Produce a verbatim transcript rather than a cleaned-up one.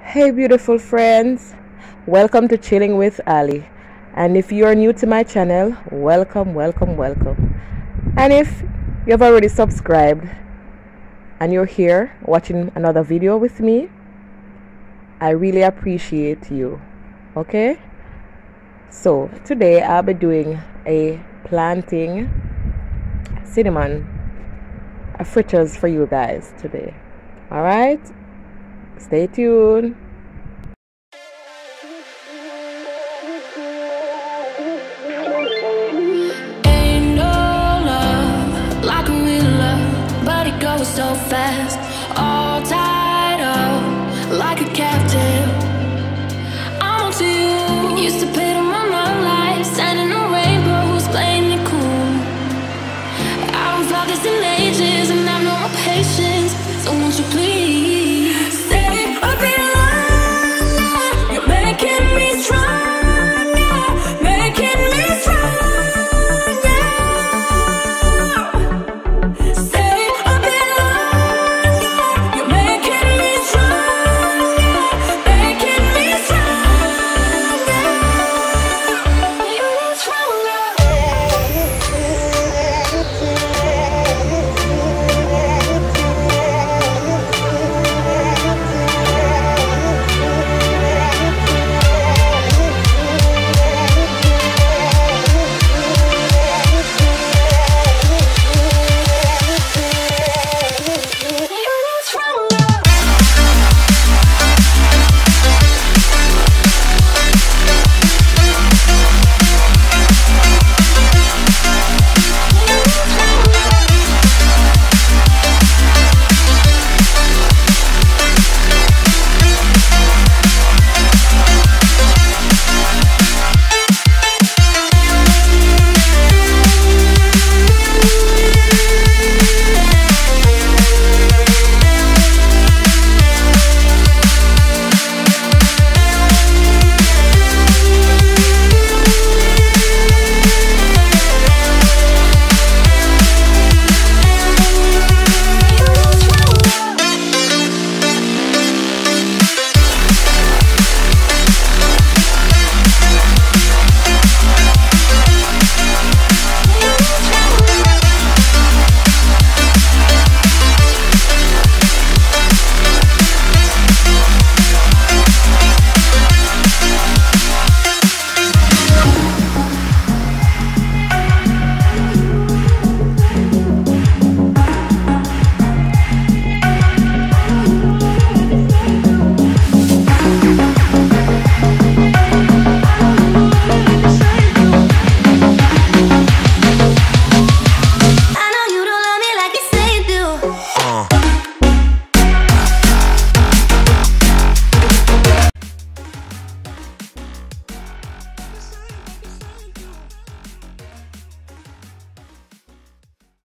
Hey beautiful friends, welcome to Chilling with Ali. And if you are new to my channel, welcome, welcome, welcome. And if you've already subscribed and you're here watching another video with me, I really appreciate you. Okay? So today I'll be doing a plantain cinnamon fritters for you guys today. Alright? Stay tuned.